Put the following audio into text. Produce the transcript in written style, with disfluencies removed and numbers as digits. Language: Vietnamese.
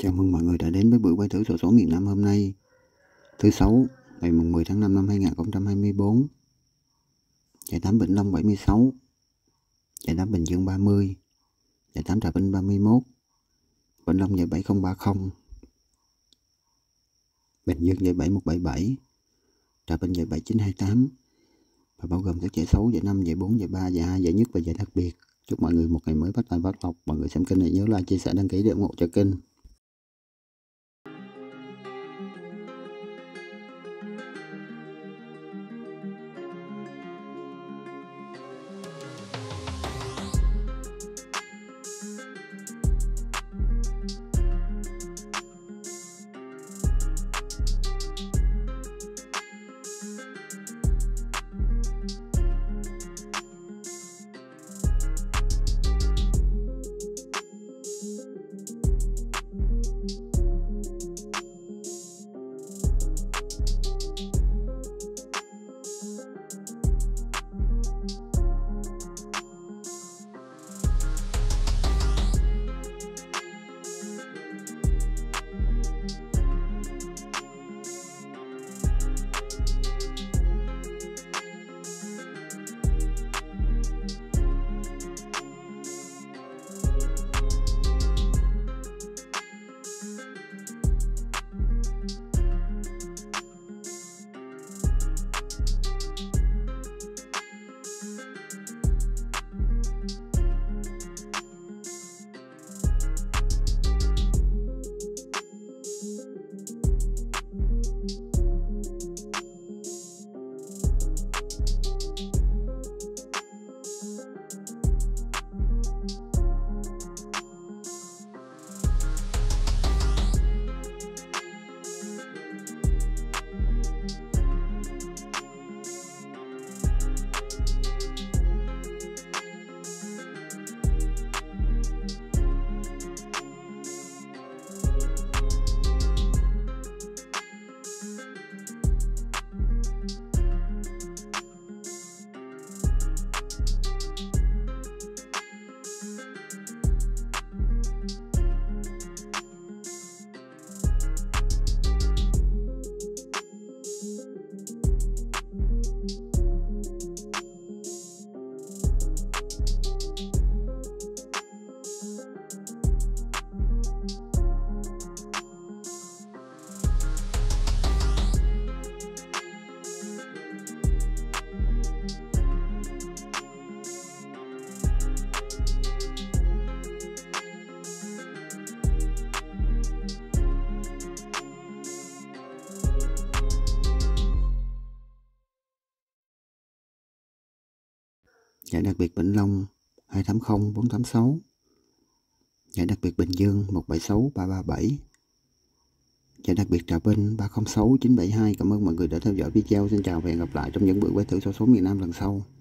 Chào mừng mọi người đã đến với buổi quay thử xổ số miền Nam hôm nay, thứ Sáu, ngày 10 tháng 5 năm 2024. Giải 8 Vĩnh Long 76, giải 8 Bình Dương 30, giải 8 Trà Vinh 31, Vĩnh Long giải 7030, Bình Dương giải 7177, Trà Vinh giải 7928, và bao gồm các giải xấu, giải 5, giải 4, giải 3, giải 2, giải nhất và giải đặc biệt. Chúc mọi người một ngày mới phát tài phát lộc. Mọi người xem kênh này nhớ like, chia sẻ, đăng ký để ủng hộ cho kênh. Giải đặc biệt Vĩnh Long 280 486, giải đặc biệt Bình Dương 176 337, giải đặc biệt Trà Vinh 306 972. Cảm ơn mọi người đã theo dõi video. Xin chào và hẹn gặp lại trong những buổi quay thử xổ số miền Nam lần sau.